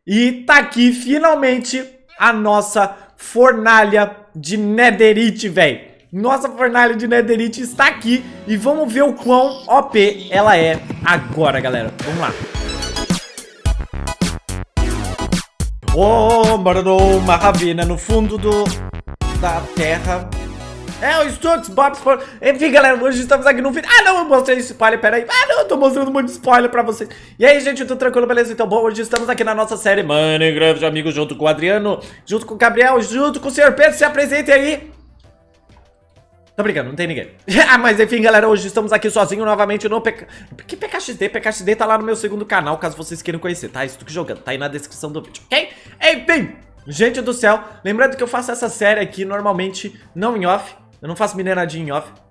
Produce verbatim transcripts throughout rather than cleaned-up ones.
E tá aqui, finalmente, a nossa fornalha de netherite, velho. Nossa fornalha de netherite está aqui. E vamos ver o quão O P ela é agora, galera. Vamos lá. Oh, mano, uma ravina no fundo do... da terra. É, o Stux, Bob, enfim, galera, hoje estamos aqui no vídeo. Ah, não, eu mostrei spoiler, peraí. Ah, não, eu tô mostrando muito spoiler pra vocês. E aí, gente, tudo tranquilo, beleza? Então, bom, hoje estamos aqui na nossa série Minecraft, amigos, junto com o Adriano, junto com o Gabriel, junto com o senhor Pedro. Se apresentem aí. Tô brincando, não tem ninguém. Ah, mas enfim, galera, hoje estamos aqui sozinho novamente no P K... Que P K X D? P K X D tá lá no meu segundo canal, caso vocês queiram conhecer, tá? Stux jogando, tá aí na descrição do vídeo, ok? Enfim, gente do céu, lembrando que eu faço essa série aqui normalmente não em off. Eu não faço mineradinho em off.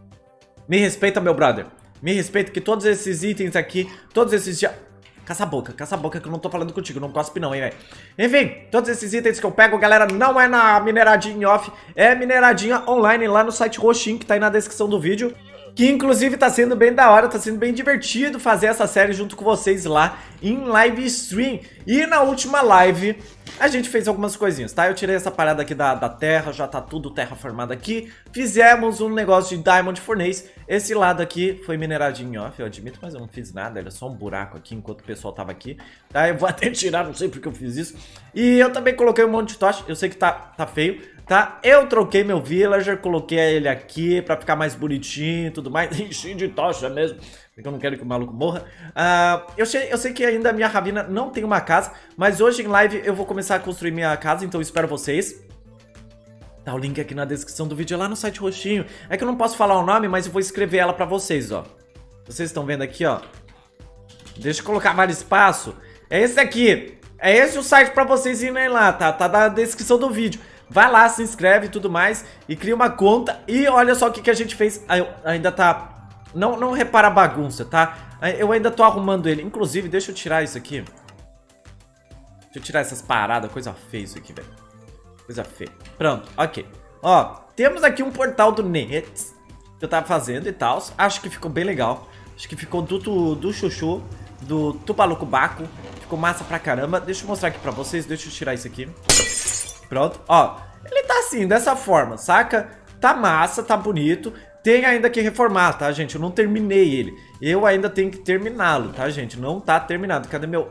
Me respeita, meu brother. Me respeita que todos esses itens aqui, todos esses... Caça a boca, caça a boca que eu não tô falando contigo, não cospe não, hein, velho. Enfim, todos esses itens que eu pego, galera, não é na mineradinha em off, é mineradinha online lá no site roxinho que tá aí na descrição do vídeo. Que inclusive tá sendo bem da hora, tá sendo bem divertido fazer essa série junto com vocês lá em live stream. E na última live a gente fez algumas coisinhas, tá? Eu tirei essa parada aqui da, da terra, já tá tudo terraformado aqui. Fizemos um negócio de Diamond Furnace. Esse lado aqui foi mineradinho em off, eu admito, mas eu não fiz nada, era só um buraco aqui enquanto o pessoal tava aqui. Tá? Eu vou até tirar, não sei porque eu fiz isso. E eu também coloquei um monte de tocha, eu sei que tá, tá feio. Tá, eu troquei meu villager, coloquei ele aqui pra ficar mais bonitinho e tudo mais. Enchi de tocha mesmo, porque eu não quero que o maluco morra. uh, eu, sei, eu sei que ainda a minha ravina não tem uma casa, mas hoje em live eu vou começar a construir minha casa, então eu espero vocês. Tá o link aqui na descrição do vídeo, lá no site roxinho. É que eu não posso falar o nome, mas eu vou escrever ela pra vocês, ó. Vocês estão vendo aqui, ó. Deixa eu colocar mais espaço. É esse aqui, é esse o site pra vocês irem lá, tá? Tá na descrição do vídeo. Vai lá, se inscreve e tudo mais e cria uma conta. E olha só o que, que a gente fez. Eu ainda tá... Não, não repara a bagunça, tá? Eu ainda tô arrumando ele. Inclusive, deixa eu tirar isso aqui. Deixa eu tirar essas paradas. Coisa feia isso aqui, velho. Coisa feia. Pronto, ok. Ó, temos aqui um portal do Nets que eu tava fazendo e tal. Acho que ficou bem legal. Acho que ficou do, do, do chuchu, do tupalucubaco. Ficou massa pra caramba. Deixa eu mostrar aqui pra vocês. Deixa eu tirar isso aqui. Pronto, ó, ele tá assim, dessa forma, saca? Tá massa, tá bonito. Tem ainda que reformar, tá, gente? Eu não terminei ele. Eu ainda tenho que terminá-lo, tá, gente? Não tá terminado. Cadê meu...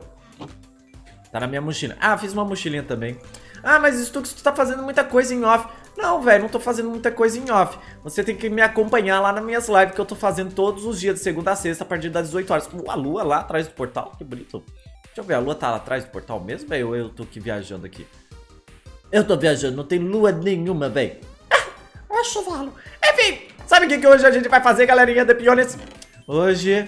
Tá na minha mochila. Ah, fiz uma mochilinha também. Ah, mas Stux, tu tá fazendo muita coisa em off. Não, velho, não tô fazendo muita coisa em off. Você tem que me acompanhar lá nas minhas lives que eu tô fazendo todos os dias, de segunda a sexta, a partir das dezoito horas. Uh, a lua lá atrás do portal, que bonito. Deixa eu ver, a lua tá lá atrás do portal mesmo, velho? Ou eu tô aqui viajando aqui? Eu tô viajando, não tem lua nenhuma, velho. Ah, ó, chavalo. Enfim, sabe o que, que hoje a gente vai fazer, galerinha de Piones? Hoje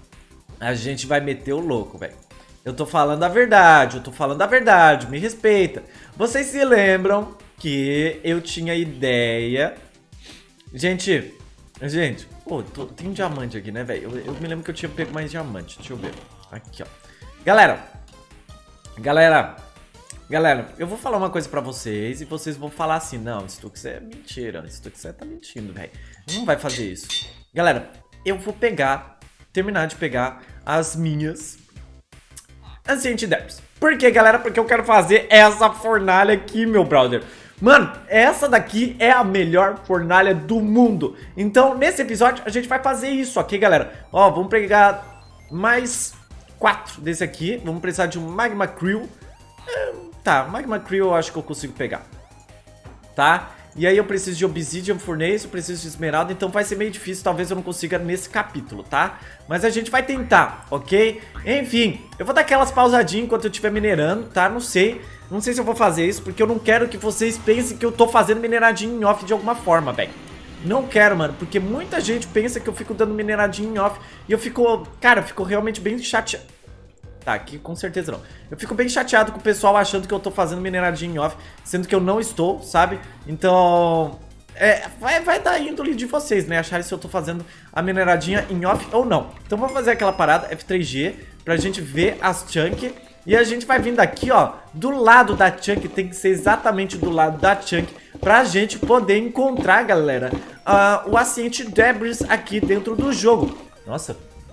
a gente vai meter o louco, velho. Eu tô falando a verdade, eu tô falando a verdade, me respeita. Vocês se lembram que eu tinha ideia... Gente, gente, pô, tô, tem um diamante aqui, né, velho? Eu, eu me lembro que eu tinha pego mais diamante, deixa eu ver. Aqui, ó. Galera, galera... Galera, eu vou falar uma coisa pra vocês e vocês vão falar assim, não, Stux é mentira, Stux tá mentindo, velho. Não vai fazer isso. Galera, eu vou pegar, terminar de pegar as minhas Ancient Debris. Por quê, galera? Porque eu quero fazer essa fornalha aqui, meu brother. Mano, essa daqui é a melhor fornalha do mundo. Então, nesse episódio, a gente vai fazer isso, ok, galera? Ó, vamos pegar mais quatro desse aqui. Vamos precisar de um Magma Crew. Tá, Magma Crew eu acho que eu consigo pegar. Tá? E aí eu preciso de Obsidian Furnace, eu preciso de Esmeralda, então vai ser meio difícil, talvez eu não consiga nesse capítulo, tá? Mas a gente vai tentar, ok? Enfim, eu vou dar aquelas pausadinhas enquanto eu estiver minerando, tá? Não sei, não sei se eu vou fazer isso, porque eu não quero que vocês pensem que eu tô fazendo mineradinho em off de alguma forma, velho. Não quero, mano, porque muita gente pensa que eu fico dando mineradinho em off e eu fico, cara, eu fico realmente bem chateado. Tá, aqui com certeza não. Eu fico bem chateado com o pessoal achando que eu tô fazendo mineradinho em off, sendo que eu não estou, sabe? Então, é, vai, vai dar índole de vocês, né? Acharem se eu tô fazendo a mineradinha em off ou não. Então vamos fazer aquela parada F três G pra gente ver as chunk. E a gente vai vindo aqui, ó, do lado da chunk, tem que ser exatamente do lado da chunk, pra gente poder encontrar, galera, uh, o Ancient Debris aqui dentro do jogo. Nossa,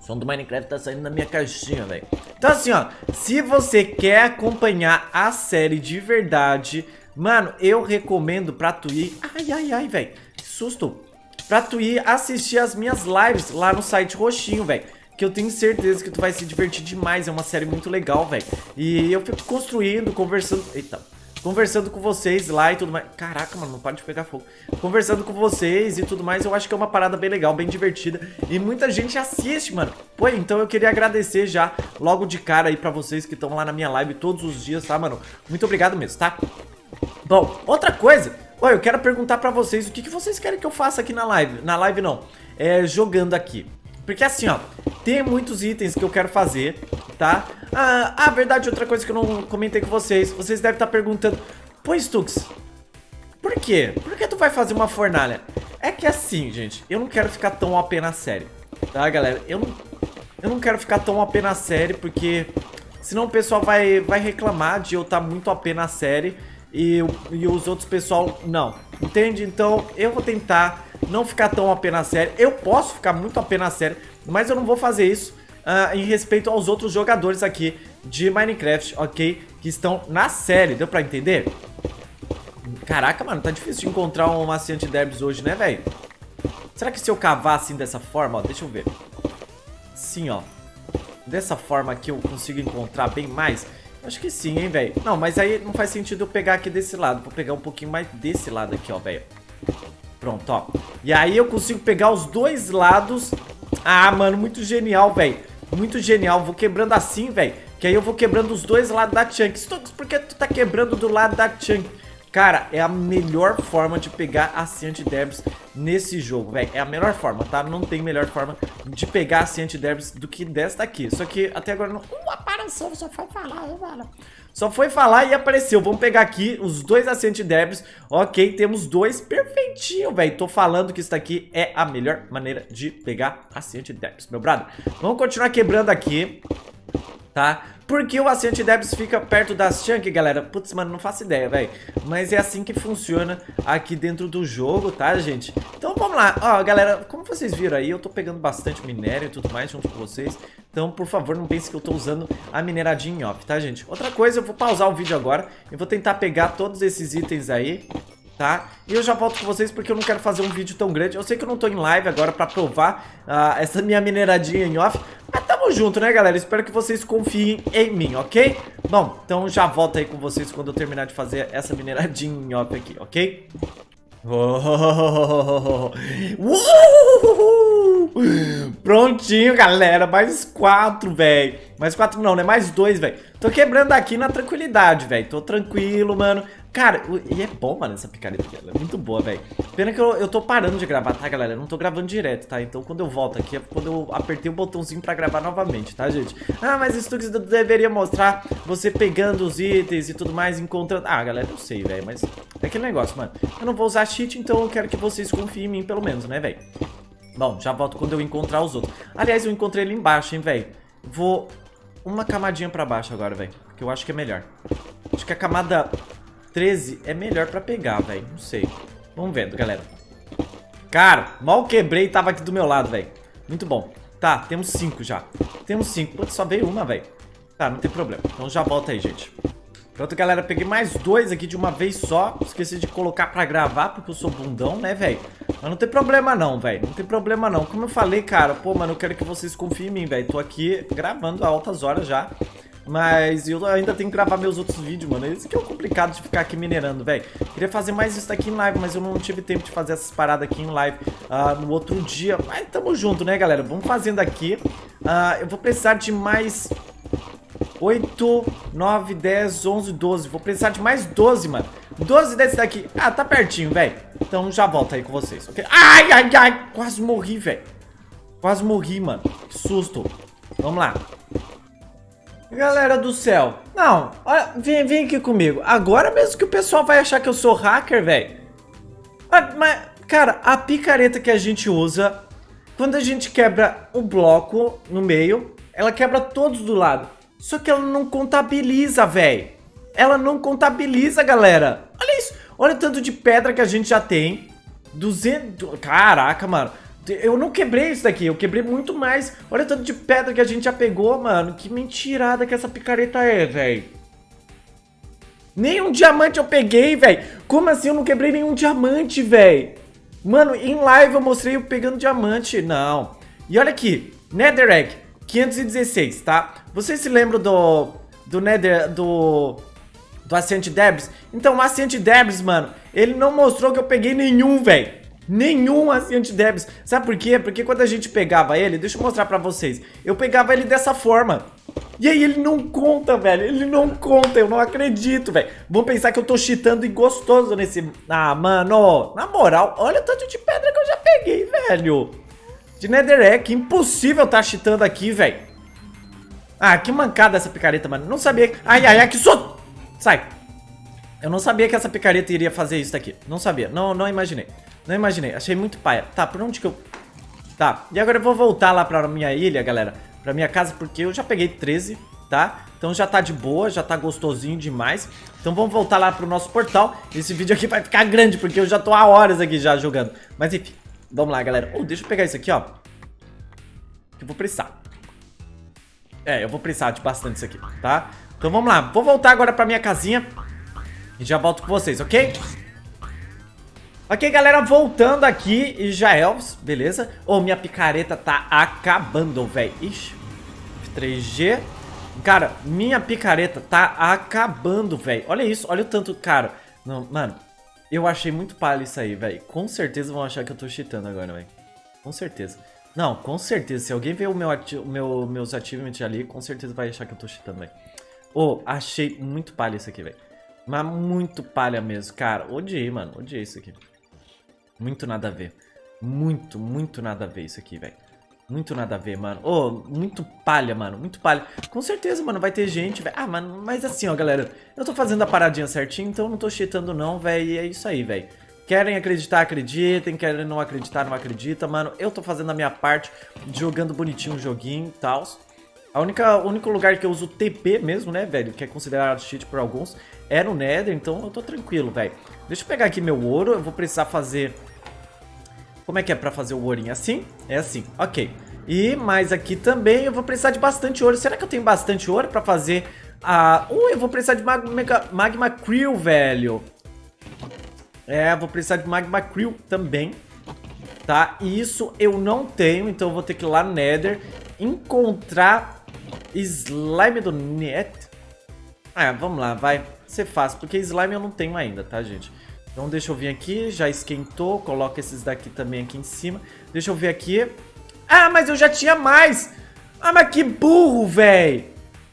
O som do Minecraft tá saindo na minha caixinha, velho. Então assim, ó, se você quer acompanhar a série de verdade, mano, eu recomendo pra tu ir... Ai, ai, ai, velho, que susto. Pra tu ir assistir as minhas lives lá no site roxinho, velho. Que eu tenho certeza que tu vai se divertir demais. É uma série muito legal, velho. E eu fico construindo, conversando... Eita... Conversando com vocês lá e tudo mais. Caraca, mano, não pode pegar fogo. Conversando com vocês e tudo mais. Eu acho que é uma parada bem legal, bem divertida. E muita gente assiste, mano. Pô, então eu queria agradecer já logo de cara aí pra vocês que estão lá na minha live todos os dias, tá, mano? Muito obrigado mesmo, tá? Bom, outra coisa. Pô, eu quero perguntar pra vocês o que, que vocês querem que eu faça aqui na live. Na live não, é jogando aqui. Porque assim, ó, tem muitos itens que eu quero fazer, tá? Ah, a verdade, outra coisa que eu não comentei com vocês. Vocês devem estar perguntando: pô, Stux, por quê? Por que tu vai fazer uma fornalha? É que assim, gente, eu não quero ficar tão O P na série, tá, galera? Eu não, eu não quero ficar tão O P na série, porque senão o pessoal vai, vai reclamar de eu estar muito O P na série e, e os outros pessoal não, entende? Então eu vou tentar não ficar tão O P na série. Eu posso ficar muito O P na série, mas eu não vou fazer isso uh, em respeito aos outros jogadores aqui de Minecraft, ok? Que estão na série, deu pra entender? Caraca, mano, tá difícil de encontrar um maciante derbs hoje, né, velho? Será que se eu cavar assim dessa forma, ó, deixa eu ver. Sim, ó. Dessa forma aqui eu consigo encontrar bem mais? Acho que sim, hein, velho? Não, mas aí não faz sentido eu pegar aqui desse lado. Vou pegar um pouquinho mais desse lado aqui, ó, velho. Pronto, ó. E aí eu consigo pegar os dois lados. Ah, mano, muito genial, velho. Muito genial. Vou quebrando assim, velho. Que aí eu vou quebrando os dois lados da chunk. Stux, por que tu tá quebrando do lado da chunk? Cara, é a melhor forma de pegar a Ancient Debris nesse jogo, velho. É a melhor forma, tá? Não tem melhor forma de pegar a Ancient Debris do que desta aqui. Só que até agora não... Uh, apareceu, só foi falar, mano. Só foi falar e apareceu. Vamos pegar aqui os dois Ancient Debris. Ok, temos dois. Perfeitinho, velho. Tô falando que isso aqui é a melhor maneira de pegar Ancient Debris, meu brother. Vamos continuar quebrando aqui, tá? Porque o Ancient Debris fica perto das chunk, galera? Putz, mano, não faço ideia, velho. Mas é assim que funciona aqui dentro do jogo, tá, gente? Então vamos lá. Ó, galera, como vocês viram aí, eu tô pegando bastante minério e tudo mais junto com vocês. Então, por favor, não pense que eu tô usando a mineradinha em off, tá, gente? Outra coisa, eu vou pausar o vídeo agora. Eu vou tentar pegar todos esses itens aí, tá? E eu já volto com vocês porque eu não quero fazer um vídeo tão grande. Eu sei que eu não tô em live agora pra provar uh, essa minha mineradinha em off. Mas tamo junto, né, galera? Espero que vocês confiem em mim, ok? Bom, então já volto aí com vocês quando eu terminar de fazer essa mineradinha em off aqui, ok? Oh, uh, prontinho, galera. Mais quatro, velho. Mais quatro não, né? Mais dois, velho. Tô quebrando aqui na tranquilidade, velho. Tô tranquilo, mano. Cara, e é bom, mano, essa picareta aqui. Ela é muito boa, velho. Pena que eu, eu tô parando de gravar, tá, galera? Eu não tô gravando direto, tá? Então quando eu volto aqui é quando eu apertei o botãozinho pra gravar novamente, tá, gente? Ah, mas isso que deveria mostrar você pegando os itens e tudo mais, encontrando... Ah, galera, eu sei, velho, mas é aquele negócio, mano. Eu não vou usar cheat, então eu quero que vocês confiem em mim, pelo menos, né, velho? Bom, já volto quando eu encontrar os outros. Aliás, eu encontrei ele embaixo, hein, velho. Vou uma camadinha pra baixo agora, velho. Porque eu acho que é melhor. Acho que a camada treze é melhor pra pegar, velho. Não sei. Vamos vendo, galera. Cara, mal quebrei e tava aqui do meu lado, velho. Muito bom. Tá, temos cinco já. Temos cinco. Putz, só veio uma, velho. Tá, não tem problema. Então já volta aí, gente. Pronto, galera. Peguei mais dois aqui de uma vez só. Esqueci de colocar pra gravar, porque eu sou bundão, né, velho? Mas não tem problema não, velho. Não tem problema não. Como eu falei, cara, pô, mano, eu quero que vocês confiem em mim, velho. Tô aqui gravando há altas horas já. Mas eu ainda tenho que gravar meus outros vídeos, mano. Isso que é o complicado de ficar aqui minerando, velho. Queria fazer mais isso aqui em live, mas eu não tive tempo de fazer essas paradas aqui em live uh, no outro dia. Mas tamo junto, né, galera? Vamos fazendo aqui. Uh, eu vou precisar de mais oito, nove, dez, onze, doze. Vou precisar de mais doze, mano. doze desse daqui. Ah, tá pertinho, velho. Então já volto aí com vocês, ok? Ai, ai, ai. Quase morri, velho. Quase morri, mano. Que susto. Vamos lá. Galera do céu. Não, olha, vem, vem aqui comigo. Agora mesmo que o pessoal vai achar que eu sou hacker, velho. Mas, cara, a picareta que a gente usa, quando a gente quebra o bloco no meio, ela quebra todos do lado. Só que ela não contabiliza, velho. Ela não contabiliza, galera. Olha isso. Olha o tanto de pedra que a gente já tem. duzentos... Caraca, mano. Eu não quebrei isso daqui, eu quebrei muito mais. Olha o tanto de pedra que a gente já pegou, mano. Que mentirada que essa picareta é, velho. Nenhum diamante eu peguei, velho. Como assim eu não quebrei nenhum diamante, velho? Mano, em live eu mostrei eu pegando diamante. Não. E olha aqui, Nether Egg, quinhentos e dezesseis, tá? Vocês se lembram do... Do Nether... Do... Do Ascent Debris? Então, o Ascent Debris, mano, ele não mostrou que eu peguei nenhum, velho. Nenhum Ascent Debris. Sabe por quê? Porque quando a gente pegava ele, deixa eu mostrar pra vocês, eu pegava ele dessa forma. E aí ele não conta, velho. Ele não conta, eu não acredito, velho. Vão pensar que eu tô cheatando e gostoso nesse... Ah, mano, na moral, olha o tanto de pedra que eu já peguei, velho. De Netherrack, impossível tá cheatando aqui, velho. Ah, que mancada essa picareta, mano. Não sabia... Ai, ai, ai, que susto! Sai. Eu não sabia que essa picareta iria fazer isso daqui. Não sabia, não, não imaginei. Não imaginei, achei muito paia. Tá, por onde que eu... Tá, e agora eu vou voltar lá pra minha ilha, galera. Pra minha casa, porque eu já peguei treze, tá? Então já tá de boa, já tá gostosinho demais. Então vamos voltar lá pro nosso portal. Esse vídeo aqui vai ficar grande, porque eu já tô há horas aqui já jogando. Mas enfim, vamos lá, galera. Oh, deixa eu pegar isso aqui, ó. Que eu vou precisar. É, eu vou precisar de bastante isso aqui, tá? Então vamos lá, vou voltar agora pra minha casinha e já volto com vocês, ok? Ok, galera, voltando aqui e já elfos, beleza? Ô, oh, minha picareta tá acabando, velho. Ixi, três G. Cara, minha picareta tá acabando, velho. Olha isso, olha o tanto, cara. Não, mano, eu achei muito palha isso aí, velho. Com certeza vão achar que eu tô cheatando agora, velho. Com certeza. Não, com certeza. Se alguém ver o meu, ati o meu meus achievements ali, com certeza vai achar que eu tô cheatando, velho. Ô, oh, achei muito palha isso aqui, velho. Mas muito palha mesmo, cara. Odiei, mano. Odiei isso aqui. Muito nada a ver. Muito, muito nada a ver isso aqui, velho. Muito nada a ver, mano. Ô, oh, muito palha, mano. Muito palha. Com certeza, mano, vai ter gente, velho. Ah, mano, mas assim, ó, galera. Eu tô fazendo a paradinha certinho, então eu não tô cheatando não, velho. E é isso aí, velho. Querem acreditar, acreditem. Querem não acreditar, não acredita, mano. Eu tô fazendo a minha parte, jogando bonitinho o joguinho e tal. A única, o único lugar que eu uso T P mesmo, né, velho, que é considerado cheat por alguns, é no Nether, então eu tô tranquilo, velho. Deixa eu pegar aqui meu ouro, eu vou precisar fazer... Como é que é pra fazer o ourinho? Assim? É assim, ok. E mais aqui também eu vou precisar de bastante ouro. Será que eu tenho bastante ouro pra fazer a... Uh, eu vou precisar de Magma, Magma Krill, velho. É, vou precisar de Magma Krill também, tá? E isso eu não tenho, então eu vou ter que ir lá no Nether, encontrar slime do net. Ah, vamos lá, vai ser fácil, porque slime eu não tenho ainda, tá, gente? Então deixa eu vir aqui, já esquentou, coloca esses daqui também aqui em cima. Deixa eu ver aqui. Ah, mas eu já tinha mais! Ah, mas que burro, velho!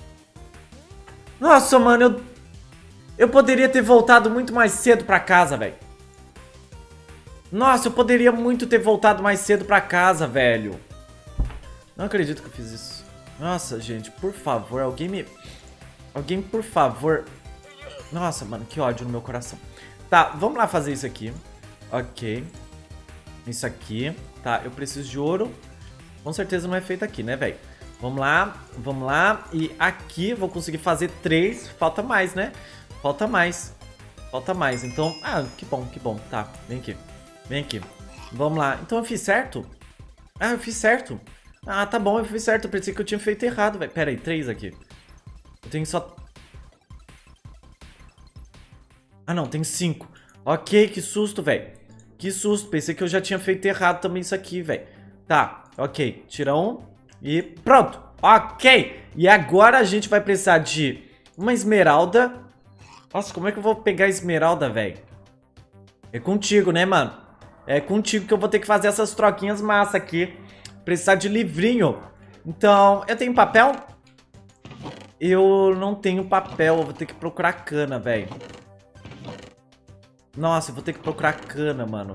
Nossa, mano, eu... Eu poderia ter voltado muito mais cedo pra casa, velho. Nossa, eu poderia muito ter voltado mais cedo pra casa, velho. Não acredito que eu fiz isso. Nossa, gente, por favor, alguém me... Alguém, por favor... Nossa, mano, que ódio no meu coração. Tá, vamos lá fazer isso aqui. Ok. Isso aqui. Tá, eu preciso de ouro. Com certeza não é feito aqui, né, velho? Vamos lá, vamos lá. E aqui vou conseguir fazer três. Falta mais, né? Falta mais. Falta mais. Então, ah, que bom, que bom. Tá, vem aqui. Vem aqui. Vamos lá. Então eu fiz certo? Ah, eu fiz certo. Ah, tá bom, eu fiz certo. Eu pensei que eu tinha feito errado, velho. Pera aí, três aqui. Eu tenho só... Ah, não, tem cinco. Ok, que susto, velho. Que susto. Pensei que eu já tinha feito errado também isso aqui, velho. Tá, ok. Tira um. E pronto. Ok. E agora a gente vai precisar de uma esmeralda. Nossa, como é que eu vou pegar a esmeralda, velho? É contigo, né, mano? É contigo que eu vou ter que fazer essas troquinhas massa aqui. Precisar de livrinho. Então, eu tenho papel? Eu não tenho papel. Eu vou ter que procurar cana, velho. Nossa, eu vou ter que procurar cana, mano.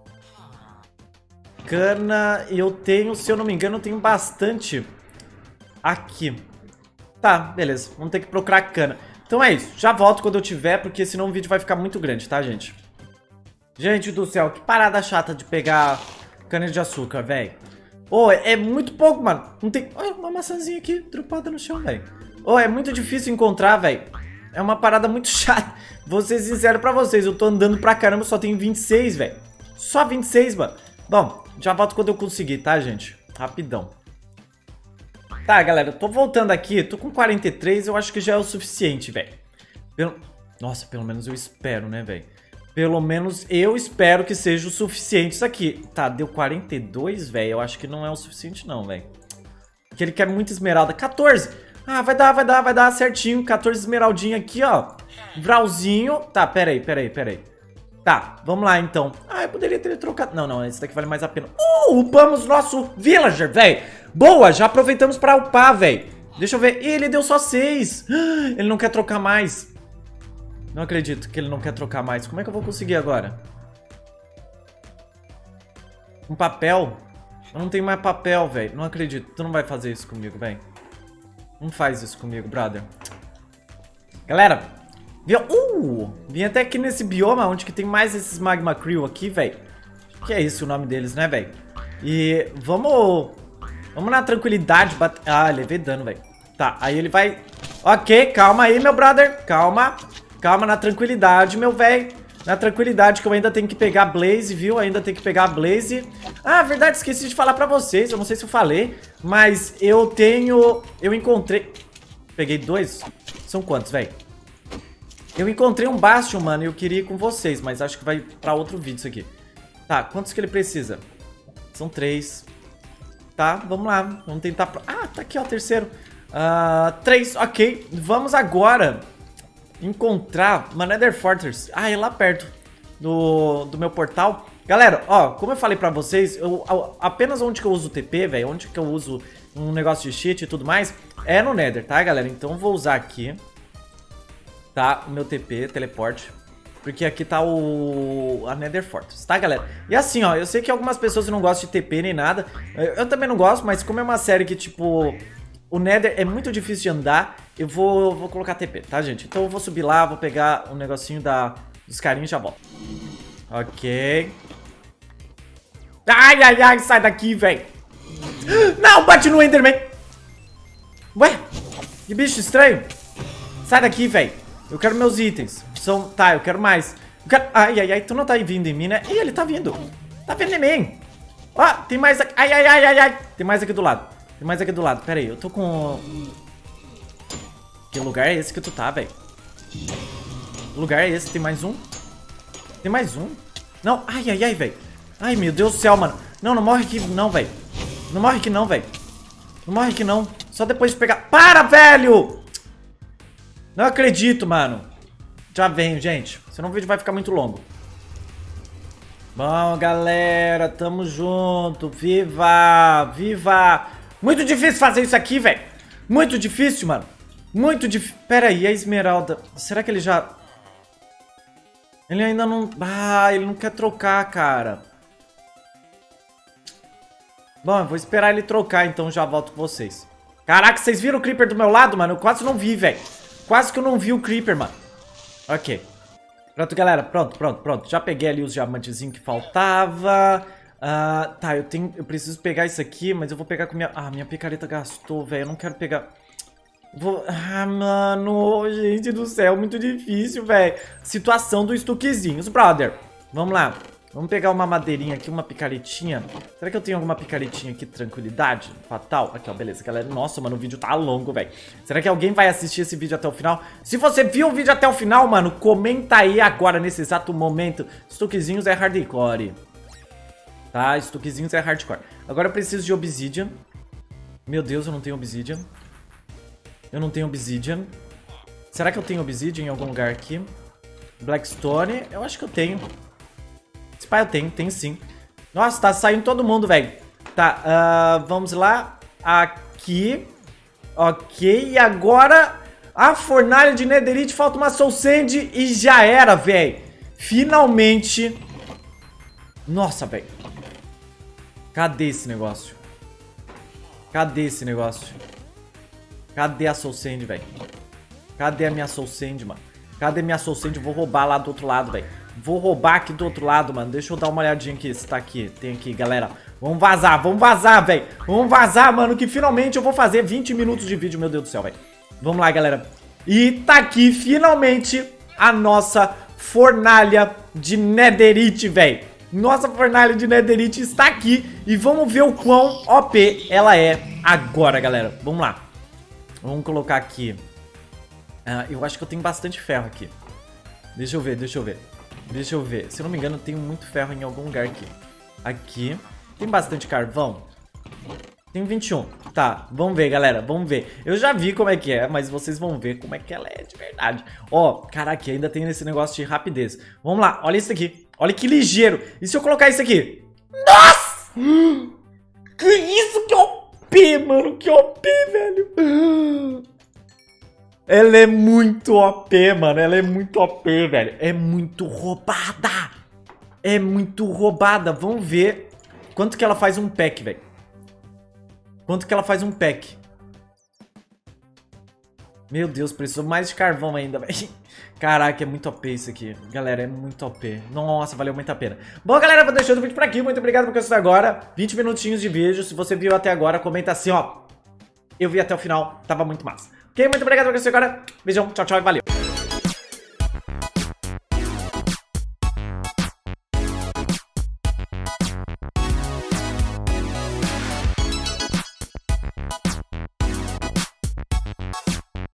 Cana, eu tenho, se eu não me engano, eu tenho bastante aqui. Tá, beleza. Vamos ter que procurar cana. Então é isso. Já volto quando eu tiver, porque senão o vídeo vai ficar muito grande, tá, gente? Gente do céu, que parada chata de pegar cana de açúcar, velho. Ô, oh, é muito pouco, mano. Não tem... Olha, uma maçãzinha aqui, dropada no chão, velho. Ô, oh, é muito difícil encontrar, velho. É uma parada muito chata. Vou ser sincero pra vocês, eu tô andando pra caramba, só tenho vinte e seis, velho. Só vinte e seis, mano. Bom, Já volto quando eu conseguir, tá, gente? Rapidão. Tá, galera, eu tô voltando aqui. Tô com quarenta e três, eu acho que já é o suficiente, velho. Pelo... Nossa, pelo menos eu espero, né, velho? Pelo menos eu espero que seja o suficiente isso aqui. Tá, deu quarenta e dois, velho. Eu acho que não é o suficiente não, velho. Porque ele quer muito esmeralda. quatorze. Ah, vai dar, vai dar, vai dar certinho. quatorze esmeraldinha aqui, ó. Vralzinho. Tá, pera aí, pera aí, pera aí. Tá, vamos lá, então. Ah, eu poderia ter trocado... Não, não, esse daqui vale mais a pena. Uh, upamos nosso villager, velho. Boa, já aproveitamos pra upar, velho. Deixa eu ver. Ih, ele deu só seis. Ele não quer trocar mais. Não acredito que ele não quer trocar mais. Como é que eu vou conseguir agora? Um papel? Eu não tenho mais papel, velho. Não acredito. Tu não vai fazer isso comigo, velho. Não faz isso comigo, brother. Galera, viu? Uh, vim até aqui nesse bioma onde que tem mais esses Magma Crew aqui, velho. Que é isso o nome deles, né, velho? E vamos... Vamos na tranquilidade. Bate... Ah, levei dano, velho. Tá, aí ele vai... Ok, calma aí, meu brother. Calma. Calma, na tranquilidade, meu velho. Na tranquilidade que eu ainda tenho que pegar a Blaze, viu? Ainda tenho que pegar a Blaze. Ah, verdade, esqueci de falar pra vocês. Eu não sei se eu falei, mas eu tenho... Eu encontrei... Peguei dois? São quantos, velho? Eu encontrei um Bastion, mano, e eu queria ir com vocês, mas acho que vai pra outro vídeo isso aqui. Tá, quantos que ele precisa? São três. Tá, vamos lá. Vamos tentar... Pro... Ah, tá aqui, ó, o terceiro. Uh, três, ok. Vamos agora... encontrar uma Nether Fortress. Ah, é lá perto do, do meu portal. Galera, ó, como eu falei pra vocês, eu, apenas onde que eu uso o T P, velho, onde que eu uso um negócio de cheat e tudo mais, é no Nether, tá, galera? Então eu vou usar aqui, tá, o meu T P, teleporte, porque aqui tá o a Nether Fortress, tá, galera? E assim, ó, eu sei que algumas pessoas não gostam de T P nem nada, eu, eu também não gosto, mas como é uma série que, tipo... O Nether é muito difícil de andar. Eu vou, vou colocar T P, tá, gente? Então eu vou subir lá, vou pegar um negocinho da, dos carinhos e já volto. Ok. Ai, ai, ai, sai daqui, velho. Não, bate no Enderman. Ué, que bicho estranho. Sai daqui, velho. Eu quero meus itens. São... Tá, eu quero mais. Eu quero... Ai, ai, ai, tu não tá vindo em mim, né? Ih, ele tá vindo. Tá vindo em mim. Ó, tem mais aqui. Ai, ai, ai, ai, ai. Tem mais aqui do lado. Tem mais aqui do lado. Pera aí, eu tô com... Que lugar é esse que tu tá, velho? Que lugar é esse? Tem mais um? Tem mais um? Não, ai, ai, ai, velho. Ai, meu Deus do céu, mano. Não, não morre aqui não, velho. Não morre aqui não, velho. Não morre aqui não. Só depois de pegar... Para, velho! Não acredito, mano. Já venho, gente. Senão o vídeo vai ficar muito longo. Bom, galera. Tamo junto. Viva! Viva! Muito difícil fazer isso aqui, velho. Muito difícil, mano. Muito difícil. Pera aí, a esmeralda. Será que ele já... Ele ainda não... Ah, ele não quer trocar, cara. Bom, eu vou esperar ele trocar, então já volto com vocês. Caraca, vocês viram o Creeper do meu lado, mano? Eu quase não vi, velho. Quase que eu não vi o Creeper, mano. Ok. Pronto, galera. Pronto, pronto, pronto. Já peguei ali os diamantezinhos que faltava... Uh, tá, eu tenho, eu preciso pegar isso aqui, mas eu vou pegar com minha... Ah, minha picareta gastou, velho, eu não quero pegar... Vou... Ah, mano, gente do céu, muito difícil, velho. Situação dos Stuckzinhos, brother. Vamos lá, vamos pegar uma madeirinha aqui, uma picaretinha. Será que eu tenho alguma picaretinha aqui, tranquilidade? Fatal? Aqui, ó, beleza, galera. Nossa, mano, o vídeo tá longo, velho. Será que alguém vai assistir esse vídeo até o final? Se você viu o vídeo até o final, mano, comenta aí agora, nesse exato momento. Stuckzinhos é hardcore. Tá, Stuckzinhos é hardcore. Agora eu preciso de obsidian. Meu Deus, eu não tenho obsidian. Eu não tenho obsidian. Será que eu tenho obsidian em algum lugar aqui? Blackstone, eu acho que eu tenho. Esse pai eu tenho, tenho sim. Nossa, tá saindo todo mundo, velho. Tá, uh, vamos lá. Aqui. Ok, e agora a fornalha de netherite. Falta uma soul sand e já era, velho. Finalmente. Nossa, velho. Cadê esse negócio? Cadê esse negócio? Cadê a soul sand, velho? Cadê a minha soul sand, mano? Cadê minha soul sand? Eu vou roubar lá do outro lado, velho. Vou roubar aqui do outro lado, mano. Deixa eu dar uma olhadinha aqui se tá aqui. Tem aqui, galera. Vamos vazar, vamos vazar, velho. Vamos vazar, mano, que finalmente eu vou fazer vinte minutos de vídeo, meu Deus do céu, velho. Vamos lá, galera. E tá aqui, finalmente, a nossa fornalha de netherite, velho. Nossa fornalha de netherite está aqui. E vamos ver o quão O P ela é agora, galera. Vamos lá. Vamos colocar aqui. Ah, eu acho que eu tenho bastante ferro aqui. Deixa eu ver, deixa eu ver. Deixa eu ver. Se eu não me engano, eu tenho muito ferro em algum lugar aqui. Aqui. Tem bastante carvão? Tem vinte e um. Tá, vamos ver, galera. Vamos ver. Eu já vi como é que é, mas vocês vão ver como é que ela é de verdade. Ó, caraca, ainda tem esse negócio de rapidez. Vamos lá, olha isso aqui. Olha que ligeiro. E se eu colocar isso aqui? Nossa! Que isso? Que O P, mano. Que O P, velho. Ela é muito O P, mano. Ela é muito O P, velho. É muito roubada. É muito roubada. Vamos ver quanto que ela faz um pack, velho. Quanto que ela faz um pack? Meu Deus, precisou mais de carvão ainda, velho. Caraca, é muito O P isso aqui. Galera, é muito O P. Nossa, valeu muito a pena. Bom, galera, vou deixando o vídeo por aqui. Muito obrigado por assistir agora. vinte minutinhos de vídeo. Se você viu até agora, comenta assim, ó. Eu vi até o final. Tava muito massa. Ok? Muito obrigado por assistir agora. Beijão, tchau, tchau e valeu.